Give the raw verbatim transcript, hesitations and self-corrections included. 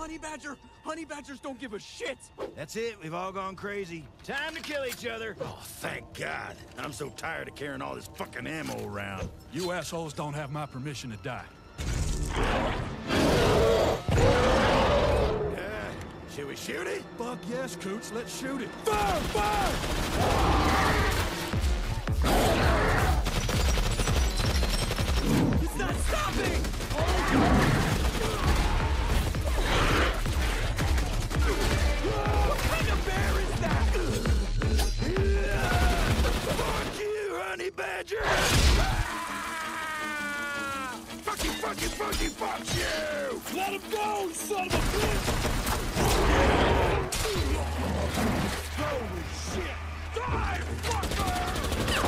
Honey Badger! Honey Badgers don't give a shit! That's it, we've all gone crazy. Time to kill each other. Oh, thank God. I'm so tired of carrying all this fucking ammo around. You assholes don't have my permission to die. Yeah. Should we shoot it? Fuck yes, Coots, let's shoot it. Fire! Fire! It's not stopping! What kind of bear is that? Fuck you, Honey Badger! Fuck you, fuck you, fuck you, fuck you! Let him go, son of a bitch! Holy shit! Die, fucker!